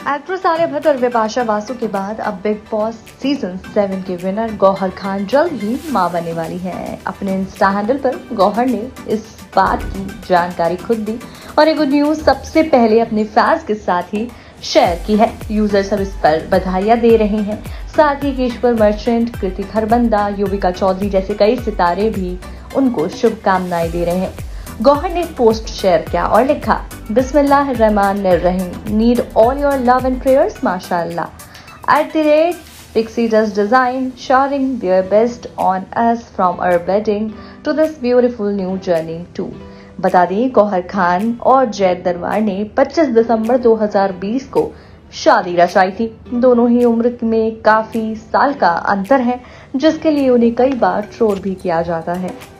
Actress Alia Bhatt और बिपाशा बासु के बाद अब बिग बॉस सीजन 7 के विनर गौहर खान जल्द ही मां बनने वाली है। अपने इंस्टा हैंडल पर गौहर ने इस बात की जानकारी खुद दी और ये गुड न्यूज सबसे पहले अपने फैंस के साथ ही शेयर की है। यूजर सब इस पर बधाइयां दे रहे हैं। साथ ही ईश्वर मर्चेंट, कृतिक हरबंदा, युविका चौधरी जैसे कई सितारे भी उनको शुभकामनाएं दे रहे हैं। गौहर ने पोस्ट शेयर किया और लिखा, बिस्मिल्लाहिर्रहमानिर्रहीम, need all your love and prayers माशाअल्लाह @Pixie Dust Design sharing their best on us from our wedding to this beautiful new journey too। बता दें, गौहर खान और जैद दरबार ने 25 दिसंबर 2020 को शादी रचाई थी। दोनों ही उम्र में काफी साल का अंतर है, जिसके लिए उन्हें कई बार ट्रोल भी किया जाता है।